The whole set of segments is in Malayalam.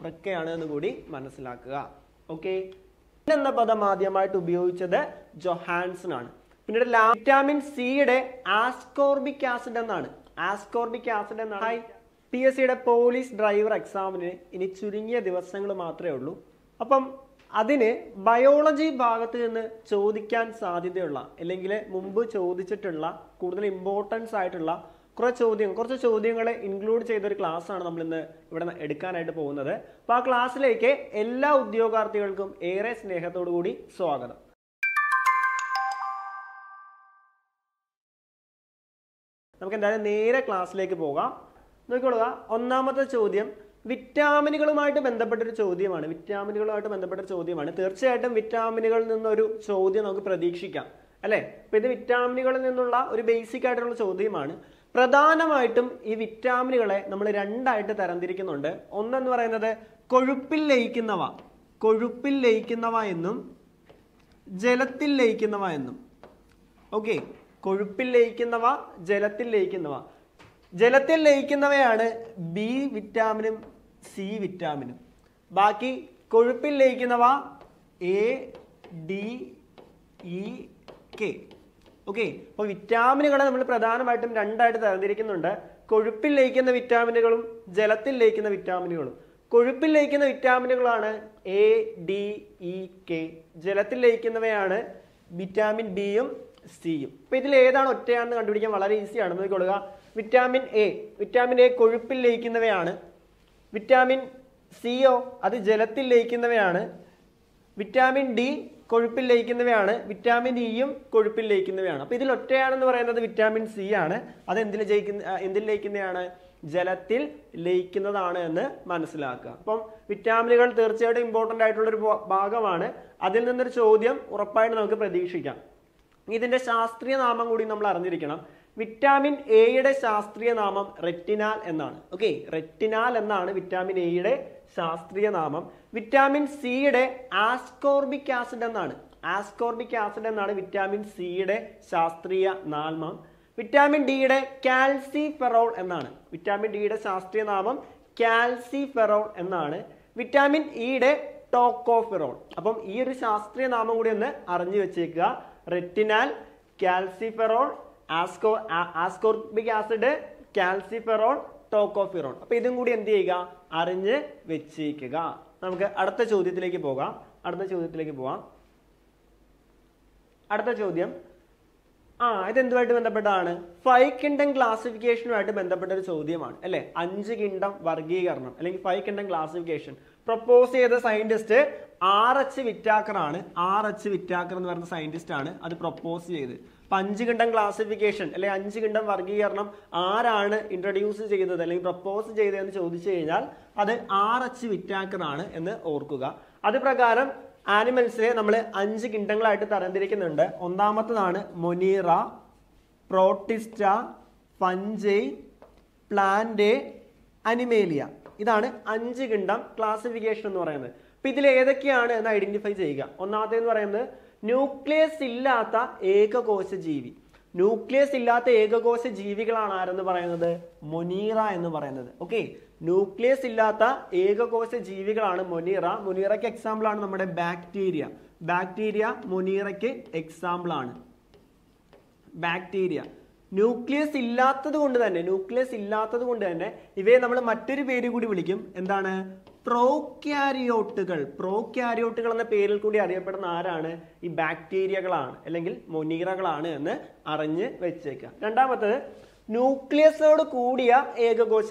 വൃക്കയാണ് എന്ന് കൂടി മനസ്സിലാക്കുക. ഓക്കെ, എന്ന പദം ആദ്യമായിട്ട് ഉപയോഗിച്ചത് ജൊഹാൻസൺ ആണ്. പിന്നീട് വിറ്റാമിൻ സിയുടെ ആസ്കോർബിക് ആസിഡ് എന്നാണ്. ആസ്കോർബിക് ആസിഡ് എന്നാണ്. PSCയുടെ പോലീസ് ഡ്രൈവർ എക്സാമിന് ഇനി ചുരുങ്ങിയ ദിവസങ്ങൾ മാത്രമേ ഉള്ളൂ. അപ്പം അതിന് ബയോളജി ഭാഗത്ത് നിന്ന് ചോദിക്കാൻ സാധ്യതയുള്ള അല്ലെങ്കിൽ മുമ്പ് ചോദിച്ചിട്ടുള്ള കൂടുതൽ ഇമ്പോർട്ടൻസ് ആയിട്ടുള്ള കുറച്ച് ചോദ്യങ്ങളെ ഇൻക്ലൂഡ് ചെയ്തൊരു ക്ലാസ് ആണ് നമ്മൾ ഇന്ന് ഇവിടെ എടുക്കാനായിട്ട് പോകുന്നത്. അപ്പോൾ ആ ക്ലാസ്സിലേക്ക് എല്ലാ ഉദ്യോഗാർത്ഥികൾക്കും ഏറെ സ്നേഹത്തോടു കൂടി സ്വാഗതം. നമുക്ക് എന്തായാലും നേരെ ക്ലാസ്സിലേക്ക് പോകാം. നോക്കിക്കൊള്ളുക, ഒന്നാമത്തെ ചോദ്യം വിറ്റാമിനുകളുമായിട്ട് ബന്ധപ്പെട്ടൊരു ചോദ്യമാണ്. തീർച്ചയായിട്ടും വിറ്റാമിനുകളിൽ നിന്നൊരു ചോദ്യം നമുക്ക് പ്രതീക്ഷിക്കാം അല്ലെ. അപ്പൊ ഇത് വിറ്റാമിനുകളിൽ നിന്നുള്ള ഒരു ബേസിക് ആയിട്ടുള്ള ചോദ്യമാണ്. പ്രധാനമായിട്ടും ഈ വിറ്റാമിനുകളെ നമ്മൾ രണ്ടായിട്ട് തരംതിരിക്കുന്നുണ്ട്. ഒന്നെന്ന് പറയുന്നത് കൊഴുപ്പിൽ ലയിക്കുന്നവ എന്നും ജലത്തിൽ ലയിക്കുന്നവ എന്നും. ഓക്കെ, കൊഴുപ്പിൽ ലയിക്കുന്നവ, ജലത്തിൽ ലയിക്കുന്നവ. ജലത്തിൽ ലയിക്കുന്നവയാണ് ബി വിറ്റാമിനും സി വിറ്റാമിനും. ബാക്കി കൊഴുപ്പിൽ ലയിക്കുന്നവ A, D, E, K. Okay, അപ്പോൾ വിറ്റാമിനുകളെ നമ്മൾ പ്രധാനമായിട്ടും രണ്ടായിട്ട് തരംതിരിക്കുന്നുണ്ട്. കൊഴുപ്പിൽ ലയിക്കുന്ന വിറ്റാമിനുകളും ജലത്തിൽ ലയിക്കുന്ന വിറ്റാമിനുകളും. കൊഴുപ്പിൽ ലയിക്കുന്ന വിറ്റാമിനുകളാണ് എ, ഡി, ഇ, കെ. ജലത്തിൽ ലയിക്കുന്നവയാണ് വിറ്റാമിൻ ബിയും സിയും. അപ്പൊ ഇതിൽ ഏതാണ് ഒറ്റയാണെന്ന് കണ്ടുപിടിക്കാൻ വളരെ ഈസിയാണ്. നോക്കിക്കൊള്ളുക, വിറ്റാമിൻ എ കൊഴുപ്പിൽ ലയിക്കുന്നവയാണ്. വിറ്റാമിൻ സിയോ അത് ജലത്തിൽ ലയിക്കുന്നവയാണ്. വിറ്റാമിൻ ഡി കൊഴുപ്പിൽ ലയിക്കുന്നവയാണ്. വിറ്റാമിൻ ഇയും കൊഴുപ്പിൽ ലയിക്കുന്നവയാണ്. അപ്പൊ ഇതിൽ ഒറ്റയാണെന്ന് പറയുന്നത് വിറ്റാമിൻ സി ആണ്. അത് എന്തിൽ ലയിക്കുന്നതാണ്? ജലത്തിൽ ലയിക്കുന്നതാണ് എന്ന് മനസ്സിലാക്കുക. അപ്പം വിറ്റാമിനുകൾ തീർച്ചയായിട്ടും ഇമ്പോർട്ടന്റ് ആയിട്ടുള്ളൊരു ഭാഗമാണ്. അതിൽ നിന്നൊരു ചോദ്യം ഉറപ്പായിട്ട് നമുക്ക് പ്രതീക്ഷിക്കാം. ഇതിന്റെ ശാസ്ത്രീയ നാമം കൂടി നമ്മൾ അറിഞ്ഞിരിക്കണം. വിറ്റാമിൻ എയുടെ ശാസ്ത്രീയ നാമം റെറ്റിനാൽ എന്നാണ്. ഓക്കെ, റെറ്റിനാൽ എന്നാണ് വിറ്റാമിൻ എയുടെ ശാസ്ത്രീയ നാമം. വിറ്റാമിൻ സിയുടെ ആസ്കോർബിക് ആസിഡ് എന്നാണ് വിറ്റാമിൻ സിയുടെ ശാസ്ത്രീയ നാമം. വിറ്റാമിൻ ഡിയുടെ കാൽസിഫെറോൾ എന്നാണ്. വിറ്റാമിൻ ഡിയുടെ ശാസ്ത്രീയ നാമം കാൽസിഫെറോൾ എന്നാണ്. വിറ്റാമിൻ ഇയുടെ ടോക്കോഫെറോൾ. അപ്പം ഈ ഒരു ശാസ്ത്രീയ നാമം കൂടി ഒന്ന് അറിഞ്ഞു വെച്ചേക്കുക. Retinol, calciferol, ascorbic acid, calciferol, tocopherol. അപ്പൊ ഇതും കൂടി എന്ത് ചെയ്യുക? അറിഞ്ഞ് വെച്ചേക്കുക. നമുക്ക് അടുത്ത ചോദ്യത്തിലേക്ക് പോകാം. അടുത്ത ചോദ്യം ഇതെന്തുമായിട്ട് ബന്ധപ്പെട്ടാണ്? 5 കിങ്ഡം ക്ലാസിഫിക്കേഷനുമായിട്ട് ബന്ധപ്പെട്ട ഒരു ചോദ്യമാണ് അല്ലെ. 5 കിങ്ഡം വർഗീകരണം അല്ലെങ്കിൽ 5 കിങ്ഡം ക്ലാസിഫിക്കേഷൻ പ്രപ്പോസ് ചെയ്ത സയന്റിസ്റ്റ് RH വിറ്റാക്കർ ആണ്. RH വിറ്റാക്കർ എന്ന് പറയുന്ന സയന്റിസ്റ്റ് ആണ് അത് പ്രപ്പോസ് ചെയ്ത്. 5 കിങ്ഡം ക്ലാസിഫിക്കേഷൻ അല്ലെ 5 കിങ്ഡം വർഗീകരണം ആരാണ് ഇൻട്രൊഡ്യൂസ് ചെയ്തത് അല്ലെങ്കിൽ പ്രപ്പോസ് ചെയ്തതെന്ന് ചോദിച്ചു കഴിഞ്ഞാൽ അത് RH വിറ്റാക്കർ ആണ് എന്ന് ഓർക്കുക. അത് പ്രകാരം ആനിമൽസിനെ നമ്മൾ 5 കിങ്ഡങ്ങളായിട്ട് തരംതിരിക്കുന്നുണ്ട്. ഒന്നാമത്തതാണ് Monera, protista, fungi, plant, animalia. ഇതാണ് 5 കിങ്ഡം ക്ലാസിഫിക്കേഷൻ എന്ന് പറയുന്നത്. അപ്പൊ ഇതിൽ ഏതൊക്കെയാണ് എന്ന് ഐഡന്റിഫൈ ചെയ്യുക. ഒന്നാമത്തേന്ന് പറയുന്നത് ന്യൂക്ലിയസ് ഇല്ലാത്ത ഏകകോശ ജീവി. ന്യൂക്ലിയസ് ഇല്ലാത്ത ഏകകോശ ജീവികളാണ് ആരെന്ന് പറയുന്നത്? മൊനീറ എന്ന് പറയുന്നത്. ഓക്കെ, ന്യൂക്ലിയസ് ഇല്ലാത്ത ഏകകോശ ജീവികളാണ് മൊനീറ. മൊനീറയ്ക്ക് എക്സാമ്പിൾ ആണ് നമ്മുടെ ബാക്ടീരിയ മൊനീറയ്ക്ക് എക്സാമ്പിൾ ആണ്. ബാക്ടീരിയ ന്യൂക്ലിയസ് ഇല്ലാത്തത് കൊണ്ട് തന്നെ ഇവയെ നമ്മൾ മറ്റൊരു പേര് കൂടി വിളിക്കും. എന്താണ്? പ്രോക്യാരിയോട്ടുകൾ എന്ന പേരിൽ കൂടി അറിയപ്പെടുന്ന ആരാണ്? ഈ ബാക്ടീരിയകളാണ് അല്ലെങ്കിൽ മൊനീറകളാണ് എന്ന് അറിഞ്ഞ് വെച്ചേക്കുക. രണ്ടാമത്തത് ന്യൂക്ലിയസോട് കൂടിയ ഏകകോശ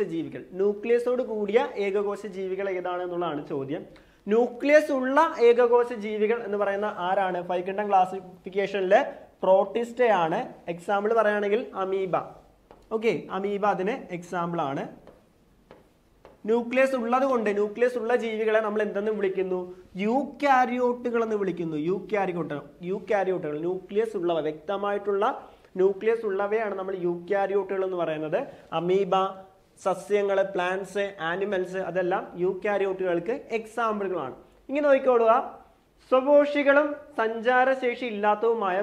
ജീവികൾ ഏതാണ് എന്നുള്ളതാണ് ചോദ്യം. ന്യൂക്ലിയസ് ഉള്ള ഏകകോശ ജീവികൾ എന്ന് പറയുന്ന ആരാണ്? 5 കിങ്ഡം ക്ലാസിഫിക്കേഷനിലെ പ്രോട്ടിസ്റ്റയാണ്. എക്സാമ്പിൾ പറയുകയാണെങ്കിൽ അമീബ. ഓക്കെ, അമീബ അതിന് എക്സാമ്പിൾ ആണ്. ന്യൂക്ലിയസ് ഉള്ള ജീവികളെ നമ്മൾ എന്തെന്ന് വിളിക്കുന്നു? യൂക്യാരിയോട്ടുകൾ എന്ന് വിളിക്കുന്നു. യൂക്യാരിയോട്ടുകൾ ന്യൂക്ലിയസ് ഉള്ളവ, വ്യക്തമായിട്ടുള്ള ന്യൂക്ലിയസ് ഉള്ളവയാണ് നമ്മൾ യൂക്യാരിയോട്ടുകൾ എന്ന് പറയുന്നത്. അമീബ, സസ്യങ്ങള്, പ്ലാന്റ്സ്, ആനിമൽസ് അതെല്ലാം യൂക്യാരിയോട്ടുകൾക്ക് എക്സാമ്പിളുകളാണ്. ഇങ്ങനെ നോക്കിക്കോളുക. സ്വപോഷികളും സഞ്ചാരശേഷി ഇല്ലാത്തതുമായ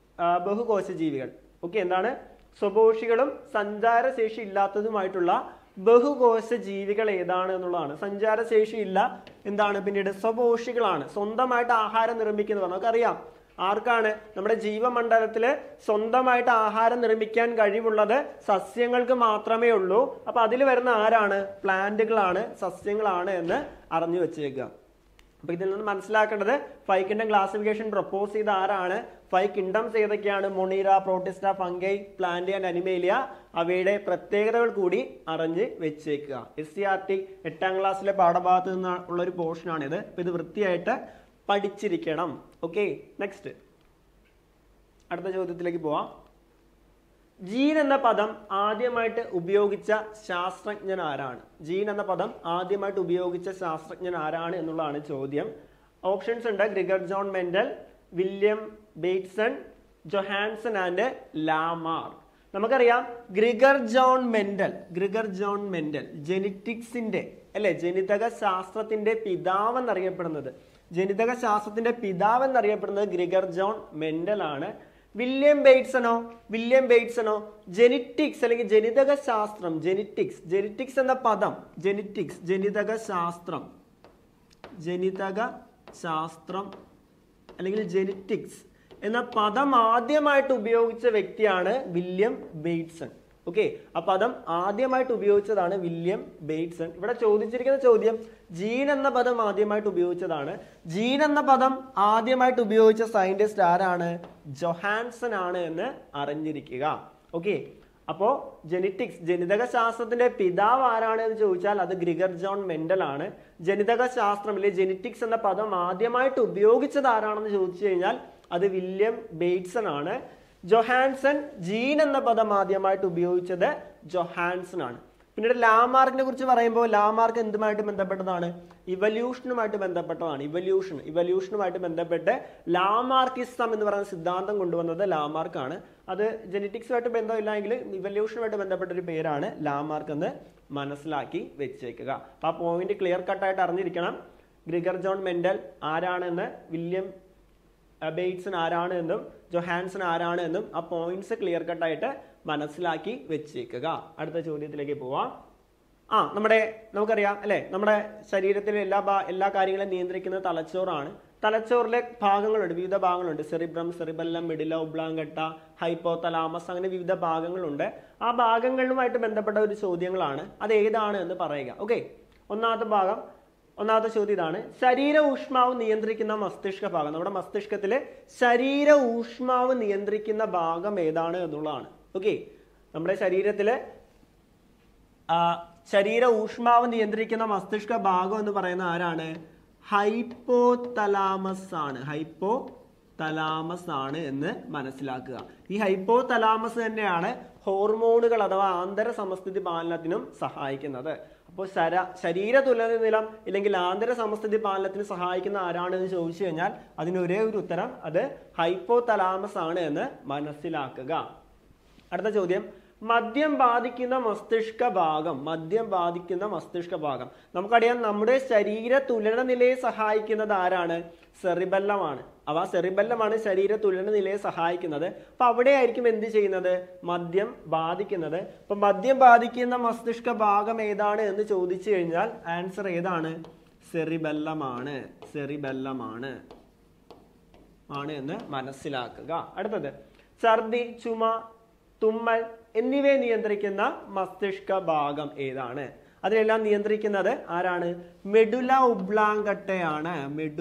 ബഹുകോശ ജീവികൾ. ഓക്കെ, എന്താണ്? സ്വപോഷികളും സഞ്ചാരശേഷി ഇല്ലാത്തതുമായിട്ടുള്ള ബഹുകോശ ജീവികൾ ഏതാണ് എന്നുള്ളതാണ്. സഞ്ചാരശേഷി ഇല്ല, എന്താണ് പിന്നീട് സ്വപോഷികളാണ്, സ്വന്തമായിട്ട് ആഹാരം നിർമ്മിക്കുന്നത്. നമുക്കറിയാം ആർക്കാണ് നമ്മുടെ ജീവമണ്ഡലത്തില് സ്വന്തമായിട്ട് ആഹാരം നിർമ്മിക്കാൻ കഴിവുള്ളത് സസ്യങ്ങൾക്ക് മാത്രമേ ഉള്ളൂ. അപ്പൊ അതിൽ വരുന്ന ആരാണ്? പ്ലാന്റുകളാണ്, സസ്യങ്ങളാണ് എന്ന് അറിഞ്ഞു വെച്ചേക്കുക. അപ്പൊ ഇതിൽ നിന്ന് മനസ്സിലാക്കേണ്ടത് 5 കിങ്ഡം ക്ലാസിഫിക്കേഷൻ പ്രപ്പോസ് ചെയ്ത ആരാണ്? 5 കിങ്ഡംസ് ഏതൊക്കെയാണ്? Monera, protista, fungi, plant and animalia. അവയുടെ പ്രത്യേകതകൾ കൂടി അറിഞ്ഞ് വെച്ചേക്കുക. SCERT 8ാം ക്ലാസ്സിലെ പാഠഭാഗത്ത് നിന്നുള്ള ഒരു പോർഷൻ ആണിത്. അപ്പൊ ഇത് വൃത്തിയായിട്ട് പഠിച്ചിരിക്കണം. ഓക്കെ, നെക്സ്റ്റ് അടുത്ത ചോദ്യത്തിലേക്ക് പോവാം. ജീൻ എന്ന പദം ആദ്യമായിട്ട് ഉപയോഗിച്ച ശാസ്ത്രജ്ഞൻ ആരാണ്? ജീൻ എന്ന പദം ആദ്യമായിട്ട് ഉപയോഗിച്ച ശാസ്ത്രജ്ഞൻ ആരാണ് എന്നുള്ളതാണ് ചോദ്യം. ഓപ്ഷൻസ് ഉണ്ട്: Gregor John Mendel, William Bateson, Johannsen and Lamarck. നമുക്കറിയാം ഗ്രിഗർ ജോൺ മെൻഡൽ ജെനറ്റിക്സിന്റെ അല്ലെ, ജനിതക ശാസ്ത്രത്തിന്റെ പിതാവ് എന്നറിയപ്പെടുന്നത് ഗ്രിഗർ ജോൺ മെൻഡൽ ആണ്. വില്യം ബെയ്റ്റ്സണോ ജെനറ്റിക്സ് അല്ലെങ്കിൽ ജനിതക ശാസ്ത്രം, ജെനറ്റിക്സ് എന്ന പദം, ജനിതക ശാസ്ത്രം അല്ലെങ്കിൽ ജെനറ്റിക്സ് എന്ന പദം ആദ്യമായിട്ട് ഉപയോഗിച്ച വ്യക്തിയാണ് വില്യം ബെയ്റ്റ്സൺ. ഓക്കെ, ആ പദം ആദ്യമായിട്ട് ഉപയോഗിച്ചതാണ് വില്യം ബെയ്റ്റ്സൺ. ഇവിടെ ചോദിച്ചിരിക്കുന്ന ചോദ്യം ജീൻ എന്ന പദം ആദ്യമായിട്ട് ഉപയോഗിച്ചതാണ്. ജീൻ എന്ന പദം ആദ്യമായിട്ട് ഉപയോഗിച്ച സയന്റിസ്റ്റ് ആരാണ്? ജൊഹാൻസൺ ആണ് എന്ന് അറിഞ്ഞിരിക്കുക. ഓക്കെ, അപ്പോ ജനിതക ശാസ്ത്രത്തിന്റെ പിതാവ് ആരാണ് എന്ന് ചോദിച്ചാൽ അത് ഗ്രിഗർ ജോൺ മെൻഡൽ ആണ്. ജനിതക ശാസ്ത്രം അല്ലെ ജെനറ്റിക്സ് എന്ന പദം ആദ്യമായിട്ട് ഉപയോഗിച്ചത് ആരാണെന്ന് ചോദിച്ചു കഴിഞ്ഞാൽ അത് വില്യം ബെയ്റ്റ്സൺ ആണ്. ജൊഹാൻസൺ ജീൻ എന്ന പദം ആദ്യമായിട്ട് ഉപയോഗിച്ചത് ജൊഹാൻസൺ ആണ്. പിന്നീട് ലാമാർക്കിനെ കുറിച്ച് പറയുമ്പോൾ ലാമാർക്ക് എന്തുമായിട്ട് ബന്ധപ്പെട്ടതാണ്? ഇവല്യൂഷനുമായിട്ട് ബന്ധപ്പെട്ടതാണ്. ഇവല്യൂഷനുമായിട്ട് ബന്ധപ്പെട്ട് ലാമാർക്കിസം എന്ന് പറയുന്ന സിദ്ധാന്തം കൊണ്ടുവന്നത് ലാമാർക്കാണ്. അത് ജെനറ്റിക്സുമായിട്ട് ബന്ധമില്ലെങ്കിൽ ഇവല്യൂഷനുമായിട്ട് ബന്ധപ്പെട്ട ഒരു പേരാണ് ലാമാർക്ക് എന്ന് മനസ്സിലാക്കി വെച്ചേക്കുക. അപ്പൊ ആ പോയിന്റ് ക്ലിയർ കട്ടായിട്ട് അറിഞ്ഞിരിക്കണം. ഗ്രിഗർ ജോൺ മെൻഡൽ ആരാണെന്ന്, വില്യം ബെയ്റ്റ്സൺ ആരാണ് എന്നും ജൊഹാൻസൺ ആരാണ് എന്നും ആ പോയിന്റ്സ് ക്ലിയർ കട്ടായിട്ട് മനസ്സിലാക്കി വെച്ചേക്കുക. അടുത്ത ചോദ്യത്തിലേക്ക് പോവാം. നമുക്കറിയാം അല്ലെ, നമ്മുടെ ശരീരത്തിലെ എല്ലാ കാര്യങ്ങളും നിയന്ത്രിക്കുന്നത് തലച്ചോറാണ്. തലച്ചോറിലെ ഭാഗങ്ങളുണ്ട്, വിവിധ ഭാഗങ്ങളുണ്ട്. Cerebrum, cerebellum, medulla oblongata, hypothalamus, അങ്ങനെ വിവിധ ഭാഗങ്ങളുണ്ട്. ആ ഭാഗങ്ങളുമായിട്ട് ബന്ധപ്പെട്ട ഒരു ചോദ്യങ്ങളാണ്. അത് ഏതാണ് എന്ന് പറയുക. ഓക്കെ, ഒന്നാമത്തെ ചോദ്യം ഇതാണ്: ശരീര ഊഷ്മാവ് നിയന്ത്രിക്കുന്ന മസ്തിഷ്ക ഭാഗം. നമ്മുടെ മസ്തിഷ്കത്തില് ശരീര ഊഷ്മാവ് നിയന്ത്രിക്കുന്ന ഭാഗം ഏതാണ് എന്നുള്ളതാണ്. ഓക്കെ, നമ്മുടെ ശരീരത്തില് ശരീര ഊഷ്മാവ് നിയന്ത്രിക്കുന്ന മസ്തിഷ്ക ഭാഗം എന്ന് പറയുന്ന ആരാണ്? ഹൈപ്പോതലാമസ് ആണ് എന്ന് മനസ്സിലാക്കുക. ഈ ഹൈപ്പോതലാമസ് തന്നെയാണ് ഹോർമോണുകൾ അഥവാ ആന്തര സമസ്ഥിതി പാലനത്തിനും സഹായിക്കുന്നത്. അപ്പോൾ ശരീര തുലനിലം ഇല്ലെങ്കിൽ ആന്തര സമസ്ഥിതി പാലനത്തിന് സഹായിക്കുന്ന ആരാണെന്ന് ചോദിച്ചു കഴിഞ്ഞാൽ അതിന് ഒരേ ഒരു ഉത്തരം, അത് ഹൈപ്പോതലാമസ് ആണ് എന്ന് മനസ്സിലാക്കുക. അടുത്ത ചോദ്യം: മദ്യം ബാധിക്കുന്ന മസ്തിഷ്ക ഭാഗം. നമുക്കറിയാം നമ്മുടെ ശരീര തുലന നിലയെ സഹായിക്കുന്നത് ആരാണ്? സെറിബെല്ലമാണ്. സെറിബെല്ലമാണ് ശരീര തുലന നിലയെ സഹായിക്കുന്നത്. അപ്പൊ അവിടെ ആയിരിക്കും എന്ത് ചെയ്യുന്നത്? മദ്യം ബാധിക്കുന്നത്. അപ്പൊ മദ്യം ബാധിക്കുന്ന മസ്തിഷ്ക ഭാഗം ഏതാണ് എന്ന് ചോദിച്ചു കഴിഞ്ഞാൽ ആൻസർ ഏതാണ്? സെറിബെല്ലമാണ് എന്ന് മനസ്സിലാക്കുക. അടുത്തത്: ഛർദി, ചുമ, തുമ്മൽ എന്നിവയെ നിയന്ത്രിക്കുന്ന മസ്തിഷ്ക ഭാഗം ഏതാണ്? അതിനെല്ലാം നിയന്ത്രിക്കുന്നത് ആരാണ്? മെഡുല ഒബ്ലാങ്കട്ടയാണ്.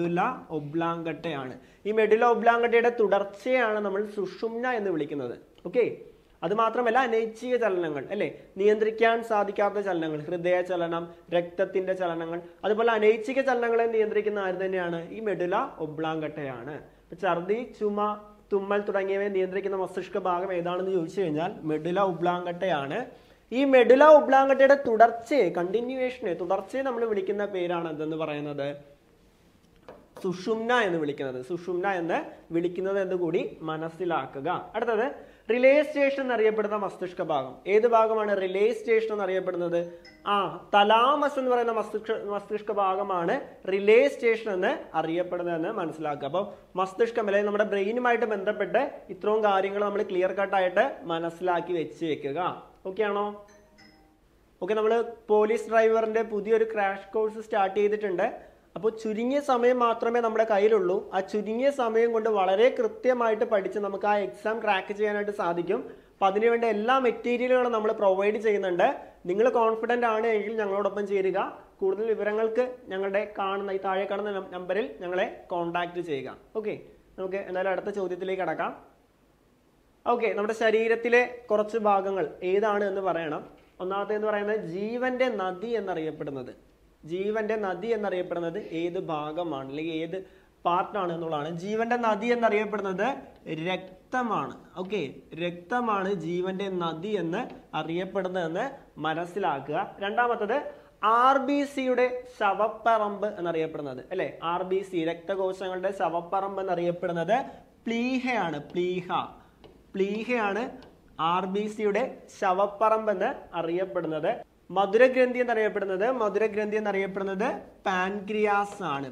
ഈ മെഡുല ഒബ്ലാങ്കട്ടയുടെ തുടർച്ചയാണ് നമ്മൾ സുഷുമ്ന എന്ന് വിളിക്കുന്നത്. ഓക്കെ, അത് മാത്രമല്ല അനൈച്ഛിക ചലനങ്ങൾ അല്ലെ, നിയന്ത്രിക്കാൻ സാധിക്കാത്ത ചലനങ്ങൾ, ഹൃദയ ചലനം, രക്തത്തിന്റെ ചലനങ്ങൾ, അതുപോലെ അനൈച്ഛിക ചലനങ്ങളെ നിയന്ത്രിക്കുന്ന ആര് തന്നെയാണ്? ഈ മെഡുല ഒബ്ലാങ്കട്ടയാണ്. ഛർദി, ചുമ, തുമ്മൽ തുടങ്ങിയവയെ നിയന്ത്രിക്കുന്ന മസ്തിഷ്ക ഭാഗം ഏതാണെന്ന് ചോദിച്ചു കഴിഞ്ഞാൽ മെഡുല ഒബ്ലാങ്കട്ടയാണ്. ഈ മെഡുല ഒബ്ലാങ്കട്ടയുടെ തുടർച്ചയെ നമ്മൾ വിളിക്കുന്ന പേരാണ് എന്തെന്ന് പറയുന്നത്? സുഷുമ്ന എന്ന് വിളിക്കുന്നത് എന്ന് കൂടി മനസ്സിലാക്കുക. അടുത്തത്: റിലേ സ്റ്റേഷൻ എന്നറിയപ്പെടുന്ന മസ്തിഷ്ക ഭാഗം. ഏത് ഭാഗമാണ് റിലേ സ്റ്റേഷൻ എന്നറിയപ്പെടുന്നത്? തലാമസ് എന്ന് പറയുന്ന മസ്തിഷ്ക ഭാഗമാണ് റിലേ സ്റ്റേഷൻ എന്ന് അറിയപ്പെടുന്നതെന്ന് മനസ്സിലാക്കുക. അപ്പോൾ മസ്തിഷ്കം അല്ലെങ്കിൽ നമ്മുടെ ബ്രെയിനുമായിട്ട് ബന്ധപ്പെട്ട് ഇത്രയും കാര്യങ്ങൾ നമ്മൾ ക്ലിയർ കട്ടായിട്ട് മനസ്സിലാക്കി വെച്ചേക്കുക. ഓക്കെ ആണോ? ഓക്കെ, നമ്മൾ പോലീസ് ഡ്രൈവറിന്റെ പുതിയൊരു ക്രാഷ് കോഴ്സ് സ്റ്റാർട്ട് ചെയ്തിട്ടുണ്ട്. അപ്പോൾ ചുരുങ്ങിയ സമയം മാത്രമേ നമ്മുടെ കയ്യിലുള്ളൂ. ആ ചുരുങ്ങിയ സമയം കൊണ്ട് വളരെ കൃത്യമായിട്ട് പഠിച്ച് നമുക്ക് ആ എക്സാം ക്രാക്ക് ചെയ്യാനായിട്ട് സാധിക്കും. അപ്പം അതിനുവേണ്ട എല്ലാ മെറ്റീരിയലുകളും നമ്മൾ പ്രൊവൈഡ് ചെയ്യുന്നുണ്ട്. നിങ്ങൾ കോൺഫിഡൻ്റ് ആണ് എങ്കിൽ ഞങ്ങളോടൊപ്പം ചേരുക. കൂടുതൽ വിവരങ്ങൾക്ക് ഞങ്ങളുടെ ഈ താഴെ കാണുന്ന നമ്പറിൽ ഞങ്ങളെ കോൺടാക്ട് ചെയ്യുക. ഓക്കെ, നമുക്ക് എന്തായാലും അടുത്ത ചോദ്യത്തിലേക്ക് കടക്കാം. ഓക്കെ, നമ്മുടെ ശരീരത്തിലെ കുറച്ച് ഭാഗങ്ങൾ ഏതാണ് എന്ന് പറയണം. ഒന്നാമത്തെ എന്ന് പറയുന്നത് ജീവന്റെ നദി എന്നറിയപ്പെടുന്നത്. ജീവന്റെ നദി എന്നറിയപ്പെടുന്നത് ഏത് ഭാഗമാണ് അല്ലെങ്കിൽ ഏത് പാർട്ടാണ് എന്നുള്ളതാണ്. ജീവന്റെ നദി എന്നറിയപ്പെടുന്നത് രക്തമാണ്. ഓക്കെ, രക്തമാണ് ജീവന്റെ നദി എന്ന് അറിയപ്പെടുന്നതെന്ന് മനസ്സിലാക്കുക. രണ്ടാമത്തത് RBCയുടെ ശവപ്പറമ്പ് എന്നറിയപ്പെടുന്നത് അല്ലെ. RBC രക്തകോശങ്ങളുടെ ശവപ്പറമ്പ് എന്നറിയപ്പെടുന്നത് പ്ലീഹയാണ്. പ്ലീഹയാണ് RBCയുടെ ശവപ്പറമ്പ് എന്ന് അറിയപ്പെടുന്നത്. മധുരഗ്രന്ഥി എന്നറിയപ്പെടുന്നത് പാൻക്രിയാസ് ആണ്.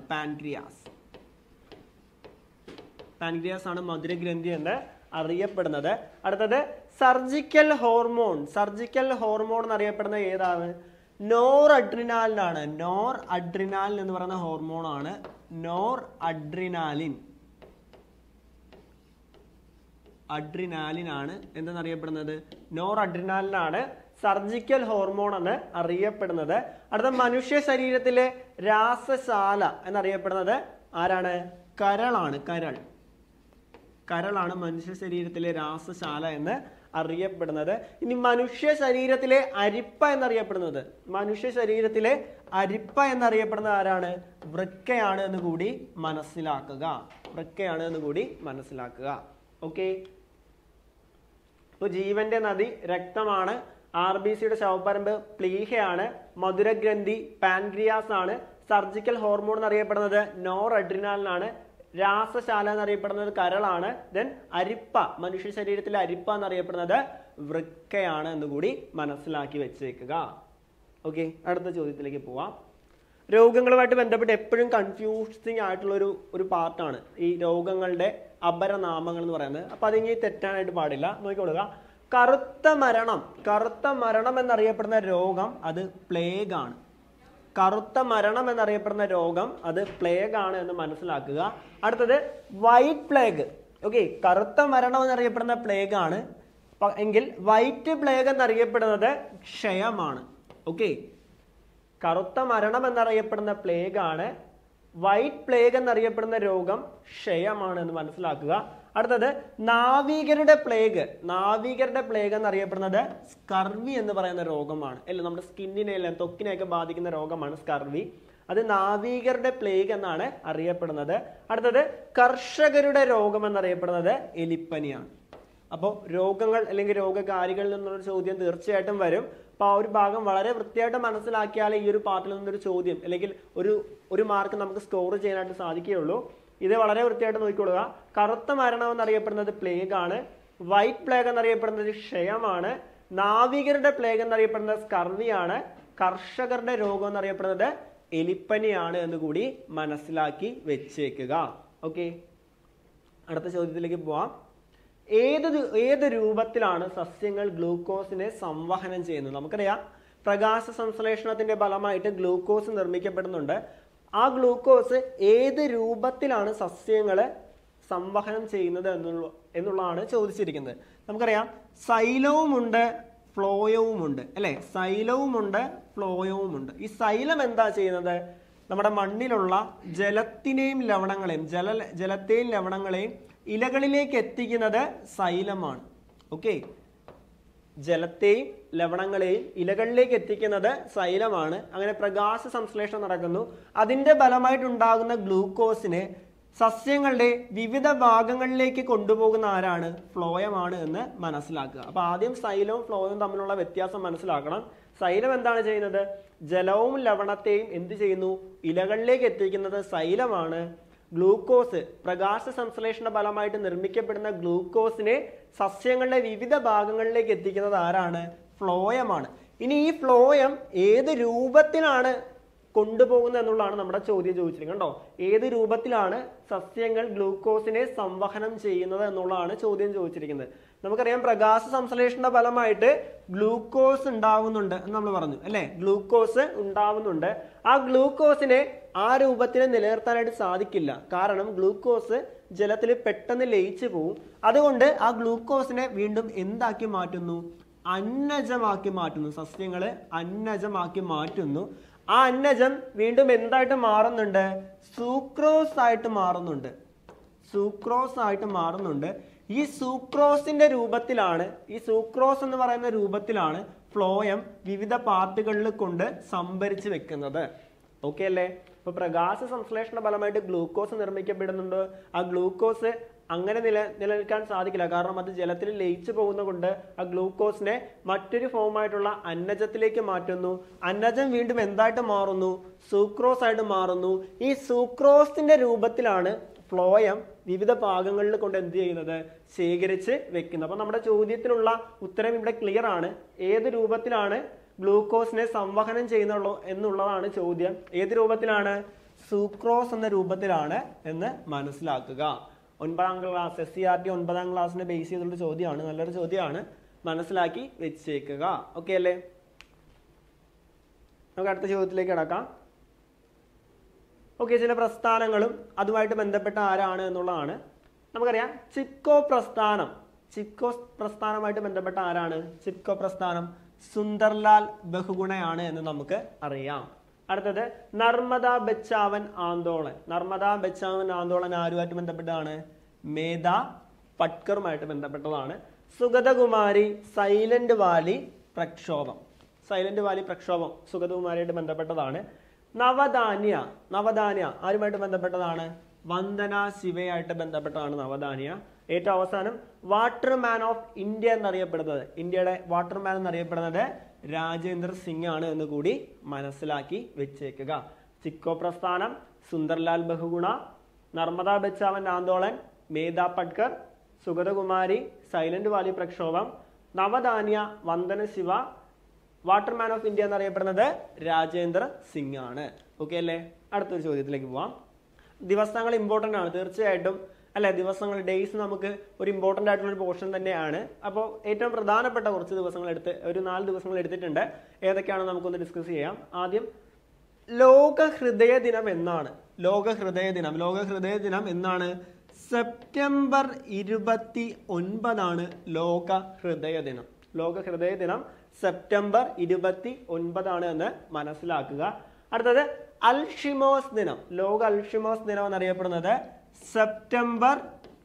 പാൻക്രിയാസ് ആണ് മധുരഗ്രന്ഥി എന്ന് അറിയപ്പെടുന്നത്. അടുത്തത് സർജിക്കൽ ഹോർമോൺ എന്നറിയപ്പെടുന്നത് ഏതാണ്? നോർ അഡ്രിനാലിനാണ്. നോർ അഡ്രിനാലിൻ എന്ന് പറയുന്ന ഹോർമോൺ ആണ് നോർ അഡ്രിനാലിൻ ആണ് എന്തെന്നറിയപ്പെടുന്നത്? നോർ അഡ്രിനാലിനാണ് സർജിക്കൽ ഹോർമോൺ എന്ന് അറിയപ്പെടുന്നത്. അടുത്ത മനുഷ്യ ശരീരത്തിലെ രാസശാല എന്നറിയപ്പെടുന്നത് ആരാണ്? കരളാണ് മനുഷ്യ ശരീരത്തിലെ രാസശാല എന്ന് അറിയപ്പെടുന്നത്. ഇനി മനുഷ്യ ശരീരത്തിലെ അരിപ്പ എന്നറിയപ്പെടുന്നത് ആരാണ്? വൃക്കയാണ് എന്ന് കൂടി മനസ്സിലാക്കുക. ഓക്കെ, ഇപ്പൊ ജീവന്റെ നദി രക്തമാണ്, RBCയുടെ ശവപ്പറമ്പ് പ്ലീഹയാണ്, മധുരഗ്രന്ഥി പാൻക്രിയാസ് ആണ്, സർജിക്കൽ ഹോർമോൺ എന്നറിയപ്പെടുന്നത് നോർ അഡ്രിനാലിനാണ്, രാസശാല എന്നറിയപ്പെടുന്നത് കരളാണ്, ദെൻ അരിപ്പ മനുഷ്യ ശരീരത്തിലെ അരിപ്പ എന്നറിയപ്പെടുന്നത് വൃക്കയാണ് എന്നുകൂടി മനസ്സിലാക്കി വെച്ചേക്കുക. ഓക്കെ, അടുത്ത ചോദ്യത്തിലേക്ക് പോവാം. രോഗങ്ങളുമായിട്ട് ബന്ധപ്പെട്ട് എപ്പോഴും കൺഫ്യൂസിങ് ആയിട്ടുള്ള ഒരു പാർട്ടാണ് ഈ രോഗങ്ങളുടെ അപരനാമങ്ങൾ എന്ന് പറയുന്നത്. അപ്പൊ അതിങ്ങനെ തെറ്റാനായിട്ട് പാടില്ല. നോക്കിക്കൊള്ളുക. കറുത്ത മരണം എന്നറിയപ്പെടുന്ന രോഗം അത് പ്ലേഗ് ആണ് എന്ന് മനസ്സിലാക്കുക. അടുത്തത് വൈറ്റ് പ്ലേഗ്. ഓക്കെ, കറുത്ത മരണം എന്നറിയപ്പെടുന്ന പ്ലേഗ് ആണ് എങ്കിൽ വൈറ്റ് പ്ലേഗ് എന്നറിയപ്പെടുന്നത് ക്ഷയമാണ്. ഓക്കെ, കറുത്ത മരണം എന്നറിയപ്പെടുന്ന പ്ലേഗ് ആണ്, വൈറ്റ് പ്ലേഗ് എന്നറിയപ്പെടുന്ന രോഗം ക്ഷയമാണ് എന്ന് മനസ്സിലാക്കുക. അടുത്തത് നാവികരുടെ പ്ലേഗ് എന്നറിയപ്പെടുന്നത് സ്കർവി എന്ന് പറയുന്ന രോഗമാണ് അല്ലെ. നമ്മുടെ സ്കിന്നിനെല്ലാം ത്വക്കിനെയൊക്കെ ബാധിക്കുന്ന രോഗമാണ് സ്കർവി. അത് നാവികരുടെ പ്ലേഗ് എന്നാണ് അറിയപ്പെടുന്നത്. അടുത്തത് കർഷകരുടെ രോഗം എന്നറിയപ്പെടുന്നത് എലിപ്പനിയാണ്. അപ്പോൾ രോഗങ്ങൾ അല്ലെങ്കിൽ രോഗകാരികളിൽ നിന്നുള്ള ചോദ്യം തീർച്ചയായിട്ടും വരും. അപ്പോൾ ആ ഒരു ഭാഗം വളരെ വൃത്തിയായിട്ട് മനസ്സിലാക്കിയാലേ ഈ ഒരു പാർട്ടിൽ നിന്നൊരു ചോദ്യം അല്ലെങ്കിൽ ഒരു മാർക്ക് നമുക്ക് സ്കോർ ചെയ്യാനായിട്ട് സാധിക്കുകയുള്ളൂ. ഇത് വളരെ വൃത്തിയായിട്ട് നോക്കിക്കൊള്ളുക. കറുത്ത മരണം എന്നറിയപ്പെടുന്നത് പ്ലേഗ് ആണ്, വൈറ്റ് പ്ലേഗ് എന്നറിയപ്പെടുന്നത് ക്ഷയമാണ്, നാവികരുടെ പ്ലേഗ് എന്നറിയപ്പെടുന്നത് സ്കർവിയാണ്, കർഷകരുടെ രോഗം എന്നറിയപ്പെടുന്നത് എലിപ്പനിയാണ് എന്ന് കൂടി മനസ്സിലാക്കി വെച്ചേക്കുക. ഓക്കെ, അടുത്ത ചോദ്യത്തിലേക്ക് പോവാം. ഏത് രൂപത്തിലാണ് സസ്യങ്ങൾ ഗ്ലൂക്കോസിനെ സംവഹനം ചെയ്യുന്നത്? നമുക്കറിയാം, പ്രകാശ സംശ്ലേഷണത്തിന്റെ ഫലമായിട്ട് ഗ്ലൂക്കോസ് നിർമ്മിക്കപ്പെടുന്നുണ്ട്. ആ ഗ്ലൂക്കോസ് ഏത് രൂപത്തിലാണ് സസ്യങ്ങളെ സംവഹനം ചെയ്യുന്നത് എന്നുള്ളതാണ് ചോദിച്ചിരിക്കുന്നത്. നമുക്കറിയാം, സൈലവുമുണ്ട് ഫ്ലോയവുമുണ്ട് അല്ലെ. ഫ്ലോയവുമുണ്ട്. ഈ സൈലം എന്താ ചെയ്യുന്നത്? നമ്മുടെ മണ്ണിലുള്ള ജലത്തെയും ലവണങ്ങളെയും ഇലകളിലേക്ക് എത്തിക്കുന്നത് സൈലമാണ്. ഓക്കെ, ജലത്തെയും ലവണങ്ങളെയും ഇലകളിലേക്ക് എത്തിക്കുന്നത് സൈലമാണ്. അങ്ങനെ പ്രകാശ സംശ്ലേഷണം നടക്കുന്നു. അതിന്റെ ഫലമായിട്ടുണ്ടാകുന്ന ഗ്ലൂക്കോസിനെ സസ്യങ്ങളുടെ വിവിധ ഭാഗങ്ങളിലേക്ക് കൊണ്ടുപോകുന്ന ആരാണ്? ഫ്ലോയമാണ് എന്ന് മനസ്സിലാക്കുക. അപ്പൊ ആദ്യം സൈലവും ഫ്ലോയും തമ്മിലുള്ള വ്യത്യാസം മനസ്സിലാക്കണം. സൈലം എന്താണ് ചെയ്യുന്നത്? ജലവും ലവണത്തെയും എന്ത് ചെയ്യുന്നു? ഇലകളിലേക്ക് എത്തിക്കുന്നത് സൈലമാണ്. ഗ്ലൂക്കോസ്, പ്രകാശ സംശ്ലേഷണ ഫലമായിട്ട് നിർമ്മിക്കപ്പെടുന്ന ഗ്ലൂക്കോസിനെ സസ്യങ്ങളുടെ വിവിധ ഭാഗങ്ങളിലേക്ക് എത്തിക്കുന്നത് ആരാണ്? ഫ്ലോയമാണ്. ഇനി ഈ ഫ്ലോയം ഏത് രൂപത്തിലാണ് കൊണ്ടുപോകുന്നത് എന്നുള്ളതാണ് നമ്മുടെ ചോദ്യം ചോദിച്ചിരിക്കുന്നത്. കണ്ടോ, ഏത് രൂപത്തിലാണ് സസ്യങ്ങൾ ഗ്ലൂക്കോസിനെ സംവഹനം ചെയ്യുന്നത് എന്നുള്ളതാണ് ചോദ്യം ചോദിച്ചിരിക്കുന്നത്. നമുക്കറിയാം പ്രകാശ സംശ്ലേഷണ ഫലമായിട്ട് ഗ്ലൂക്കോസ് ഉണ്ടാവുന്നുണ്ട് എന്ന് നമ്മൾ പറഞ്ഞു അല്ലെ. ഗ്ലൂക്കോസ് ഉണ്ടാവുന്നുണ്ട്. ആ ഗ്ലൂക്കോസിനെ ആ രൂപത്തിൽ നിലനിർത്താനായിട്ട് സാധിക്കില്ല. കാരണം ഗ്ലൂക്കോസ് ജലത്തിൽ പെട്ടെന്ന് ലയിച്ചു പോവും. അതുകൊണ്ട് ആ ഗ്ലൂക്കോസിനെ വീണ്ടും എന്താക്കി മാറ്റുന്നു? അന്നജമാക്കി മാറ്റുന്നു. സസ്യങ്ങള് അന്നജമാക്കി മാറ്റുന്നു. ആ അന്നജം വീണ്ടും എന്തായിട്ട് മാറുന്നുണ്ട്? സൂക്രോസ് ആയിട്ട് മാറുന്നുണ്ട്. സൂക്രോസ് ആയിട്ട് മാറുന്നുണ്ട്. ഈ സൂക്രോസിന്റെ രൂപത്തിലാണ്, ഈ സൂക്രോസ് എന്ന് പറയുന്ന രൂപത്തിലാണ് ഫ്ലോയം വിവിധ പാർട്ടുകളിൽ കൊണ്ട് സംഭരിച്ചു വെക്കുന്നത്. ഓക്കെ അല്ലേ? അപ്പൊ പ്രകാശ സംശ്ലേഷണ ഫലമായിട്ട് ഗ്ലൂക്കോസ് നിർമ്മിക്കപ്പെടുന്നുണ്ട്. ആ ഗ്ലൂക്കോസ് അങ്ങനെ നിലനിൽക്കാൻ സാധിക്കില്ല. കാരണം അത് ജലത്തിൽ ലയിച്ചു പോകുന്ന കൊണ്ട് ആ ഗ്ലൂക്കോസിനെ മറ്റൊരു ഫോമായിട്ടുള്ള അന്നജത്തിലേക്ക് മാറ്റുന്നു. അന്നജം വീണ്ടും എന്തായിട്ട് മാറുന്നു? സൂക്രോസ് ആയിട്ട് മാറുന്നു. ഈ സൂക്രോസിന്റെ രൂപത്തിലാണ് ഫ്ലോയം വിവിധ ഭാഗങ്ങളിൽ കൊണ്ട് എന്ത് ചെയ്യുന്നത്? ശേഖരിച്ച് വെക്കുന്നത്. അപ്പൊ നമ്മുടെ ചോദ്യത്തിനുള്ള ഉത്തരം ഇവിടെ ക്ലിയർ ആണ്. ഏത് രൂപത്തിലാണ് ഗ്ലൂക്കോസിനെ സംവഹനം ചെയ്യുന്നുള്ളൂ എന്നുള്ളതാണ് ചോദ്യം. ഏത് രൂപത്തിലാണ്? സൂക്രോസ് എന്ന രൂപത്തിലാണ് എന്ന് മനസ്സിലാക്കുക. 9ാം ക്ലാസ് SCRT 9ാം ക്ലാസ്സിനെ ബേസ് ചെയ്തുള്ള ചോദ്യമാണ്. നല്ലൊരു ചോദ്യമാണ്, മനസ്സിലാക്കി വെച്ചേക്കുക. ഓക്കെ അല്ലേ? നമുക്ക് അടുത്ത ചോദ്യത്തിലേക്ക് കിടക്കാം. ഓക്കെ, ചില പ്രസ്ഥാനങ്ങളും അതുമായിട്ട് ബന്ധപ്പെട്ട ആരാണ് എന്നുള്ളതാണ്. നമുക്കറിയാം ചിപ്കോ പ്രസ്ഥാനം. ചിപ്കോ പ്രസ്ഥാനമായിട്ട് ബന്ധപ്പെട്ട ആരാണ്? ചിപ്കോ പ്രസ്ഥാനം സുന്ദർലാൽ ബഹുഗുണയാണ് എന്ന് നമുക്ക് അറിയാം. അടുത്തത് നർമ്മദ ബച്ചാവൻ ആന്തോളൻ. നർമ്മദ ബച്ചാവൻ ആന്തോളൻ ആരുമായിട്ട് ബന്ധപ്പെട്ടതാണ്? മേധ പട്കറുമായിട്ട് ബന്ധപ്പെട്ടതാണ്. സുഗതകുമാരി സൈലന്റ് വാലി പ്രക്ഷോഭം. സൈലന്റ് വാലി പ്രക്ഷോഭം സുഗതകുമാരിയായിട്ട് ബന്ധപ്പെട്ടതാണ്. നവധാന്യ. നവധാന്യ ആരുമായിട്ട് ബന്ധപ്പെട്ടതാണ്? വന്ദന ശിവയായിട്ട് ബന്ധപ്പെട്ടതാണ് നവധാന്യ. ഏറ്റവും അവസാനം വാട്ടർമാൻ ഓഫ് ഇന്ത്യ എന്നറിയപ്പെടുന്നത്, ഇന്ത്യയുടെ വാട്ടർമാൻ എന്നറിയപ്പെടുന്നത് രാജേന്ദ്ര സിംഗ് ആണ് എന്ന് കൂടി മനസ്സിലാക്കി വെച്ചേക്കുക. ചിപ്കോ പ്രസ്ഥാനം, സുന്ദർലാൽ ബഹുഗുണ, നർമ്മദ ബച്ചാവൻ ആന്തോളൻ, മേധ പട്കർ, സുഗതകുമാരി, സൈലന്റ് വാലി പ്രക്ഷോഭം, Navdanya, Vandana Shiva, waterman of India എന്നറിയപ്പെടുന്നത് രാജേന്ദ്ര സിംഗ് ആണ്. ഓക്കെ അല്ലേ? അടുത്തൊരു ചോദ്യത്തിലേക്ക് പോവാം. ദിവസങ്ങൾ ഇമ്പോർട്ടൻ്റ് ആണ് തീർച്ചയായിട്ടും അല്ലെ. ദിവസങ്ങൾ, ഡേയ്സ് നമുക്ക് ഒരു ഇമ്പോർട്ടൻ്റ് ആയിട്ടുള്ള ഒരു പോർഷൻ തന്നെയാണ്. അപ്പോൾ ഏറ്റവും പ്രധാനപ്പെട്ട കുറച്ച് ദിവസങ്ങൾ ഒരു 4 ദിവസങ്ങൾ എടുത്തിട്ടുണ്ട്. ഏതൊക്കെയാണെന്ന് നമുക്കൊന്ന് ഡിസ്കസ് ചെയ്യാം. ആദ്യം ലോക ഹൃദയ ദിനം എന്നാണ്. ലോക ഹൃദയ ദിനം. ലോക ഹൃദയ ദിനം എന്നാണ്? സെപ്റ്റംബർ 29 ലോക ഹൃദയ ദിനം. ലോക ഹൃദയ ദിനം സെപ്റ്റംബർ 29 എന്ന് മനസ്സിലാക്കുക. അടുത്തത് അൽഷിമോസ് ദിനം. ലോക അൽഷിമോസ് ദിനം എന്നറിയപ്പെടുന്നത് സെപ്റ്റംബർ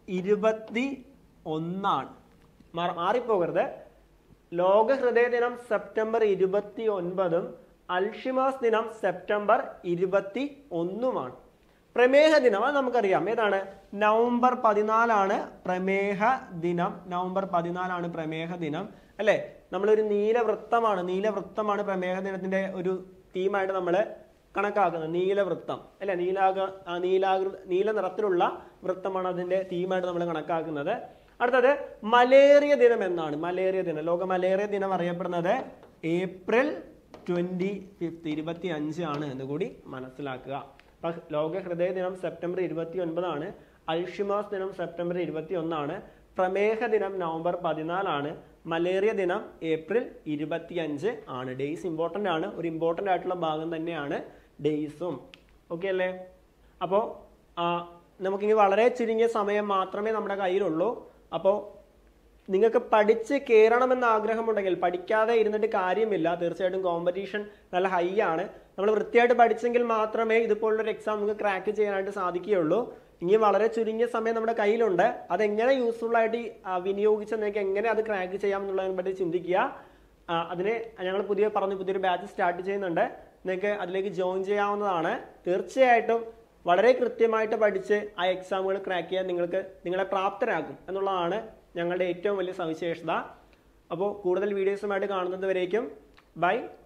21. മാറിപ്പോകരുത്. ലോക ഹൃദയ ദിനം സെപ്റ്റംബർ 29, അൽഷിമോസ് ദിനം സെപ്റ്റംബർ 21. പ്രമേഹ ദിനം അത് നമുക്കറിയാം. ഏതാണ്? നവംബർ 14 പ്രമേഹ ദിനം. നവംബർ 14 പ്രമേഹ ദിനം അല്ലെ. നമ്മളൊരു നീലവൃത്തമാണ് പ്രമേഹ ദിനത്തിന്റെ ഒരു തീമായിട്ട് നമ്മൾ കണക്കാക്കുന്നത്. നീലവൃത്തം അല്ലെ. നീല നിറത്തിലുള്ള വൃത്തമാണ് അതിന്റെ തീമായിട്ട് നമ്മൾ കണക്കാക്കുന്നത്. അടുത്തത് മലേറിയ ദിനം എന്നാണ്. മലേറിയ ദിനം, ലോക മലേറിയ ദിനം അറിയപ്പെടുന്നത് ഏപ്രിൽ 25, 25 ആണ് എന്ന് കൂടി മനസ്സിലാക്കുക. ലോക ഹൃദയ ദിനം സെപ്റ്റംബർ 29, അൽഷിമോസ് ദിനം സെപ്റ്റംബർ 21, പ്രമേഹ ദിനം നവംബർ 14, മലേറിയ ദിനം ഏപ്രിൽ 25 ആണ്. ഡേയ്സ് ഇമ്പോർട്ടൻ്റ് ആണ്. ഒരു ഇമ്പോർട്ടൻ്റ് ആയിട്ടുള്ള ഭാഗം തന്നെയാണ് ഡേയ്സും. ഓക്കെ അല്ലേ? അപ്പോൾ നമുക്കിനി വളരെ ചുരുങ്ങിയ സമയം മാത്രമേ നമ്മുടെ കയ്യിലുള്ളൂ. അപ്പോൾ നിങ്ങൾക്ക് പഠിച്ച് കയറണമെന്ന് ആഗ്രഹമുണ്ടെങ്കിൽ പഠിക്കാതെ ഇരുന്നിട്ട് കാര്യമില്ല. തീർച്ചയായിട്ടും കോമ്പറ്റീഷൻ നല്ല ഹൈ ആണ്. നമ്മൾ വൃത്തിയായിട്ട് പഠിച്ചെങ്കിൽ മാത്രമേ ഇതുപോലുള്ളൊരു എക്സാം നിങ്ങൾക്ക് ക്രാക്ക് ചെയ്യാനായിട്ട് സാധിക്കുകയുള്ളൂ. ഇനി വളരെ ചുരുങ്ങിയ സമയം നമ്മുടെ കയ്യിലുണ്ട്. അതെങ്ങനെ യൂസ്ഫുൾ ആയിട്ട് വിനിയോഗിച്ച് നിങ്ങൾക്ക് എങ്ങനെ അത് ക്രാക്ക് ചെയ്യാം എന്നുള്ളതിനെ പറ്റി ചിന്തിക്കുക. അതിന് ഞങ്ങൾ പുതിയൊരു ബാച്ച് സ്റ്റാർട്ട് ചെയ്യുന്നുണ്ട്. നിങ്ങൾക്ക് അതിലേക്ക് ജോയിൻ ചെയ്യാവുന്നതാണ്. തീർച്ചയായിട്ടും വളരെ കൃത്യമായിട്ട് പഠിച്ച് ആ എക്സാമുകൾ ക്രാക്ക് ചെയ്യാൻ നിങ്ങളെ പ്രാപ്തരാക്കും എന്നുള്ളതാണ് ഞങ്ങളുടെ ഏറ്റവും വലിയ സവിശേഷത. അപ്പോൾ കൂടുതൽ വീഡിയോസുമായിട്ട് കാണുന്നത് വരേക്കും ബൈ.